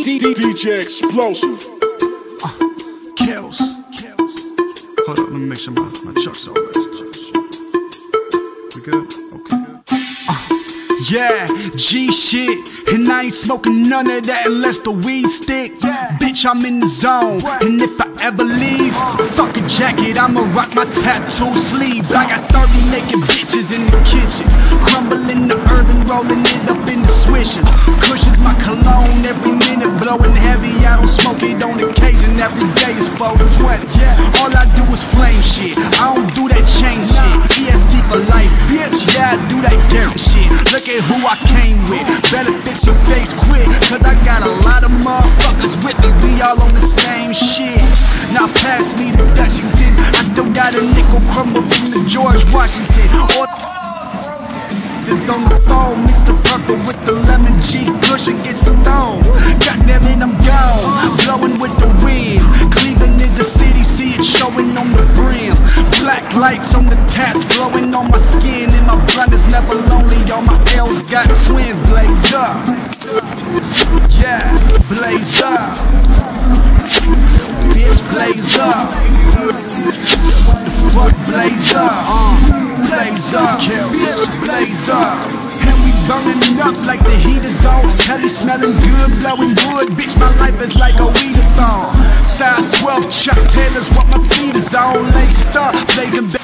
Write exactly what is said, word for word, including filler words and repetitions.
D J Explosive. Uh, Kills. Hold up, let me make sure my, my truck's all right. We good? Okay. Uh, yeah, G shit. And I ain't smoking none of that unless the weed stick. Yeah. Bitch, I'm in the zone. What? And if I ever leave, uh. fuck a jacket, I'ma rock my tattoo sleeves. I got thirty naked bitches in the kitchen, crumbling the urban, rolling it up in the swishes. Cushions my cologne every minute, blowing heavy. I don't smoke it on occasion, every day is four twenty. Yeah. All I do is flame shit, I don't do that chain shit. E S D for life, bitch, yeah, I do that dirt shit. Look at who I came with, better fix your face quick, cause I got a lot of motherfuckers with me. We all on the same shit. Now pass me the Dutchington, I still got a nickel crumble in the George Washington. Or this on the phone, mix the purple with the lemon G, push and get stoned. Goddamn it, I'm gone, blowing with the wind. Cleveland is the city, see it showing on the brim. Black lights on the tats, glowing on my skin. And my blunt is never lonely, all my L's got twins. Blaze up, yeah, blaze up, bitch, blaze up. What the fuck, blaze up, uh, blaze up, bitch, blaze up. And we burning up like the heat is on. Hell, it's smelling good, blowing wood. Bitch, my life is like a weed-a-thon. Size twelve Chuck Taylor's what my feet is on. Laced up, blazing.